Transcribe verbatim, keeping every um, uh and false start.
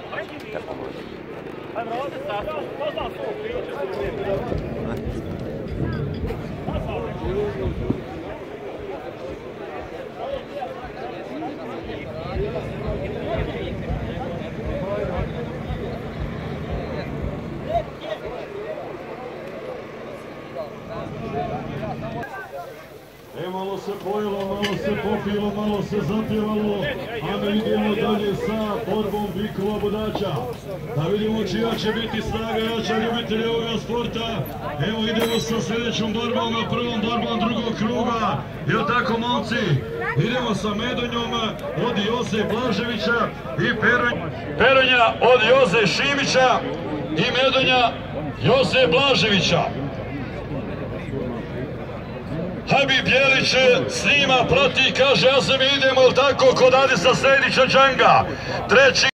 E, malo se pojelo, malo se popilo, malo se zapjevalo, a mi idemo dalje sa borbom bikova bodača. Da vidimo čija će biti snaga jača ljubitelja ovoga sporta. Evo idemo sa sljedećom borbom, prvom borbom drugog kruga. Jel tako, momci? Idemo sa medonjom od Joze Blaževića i Peronja. Peronja od Joze Šimića i medonja Joze Blaževića. Habib Jelić snima, prati, kaže ja se mi idemo tako kod Adisa Sredića Džanga. Treći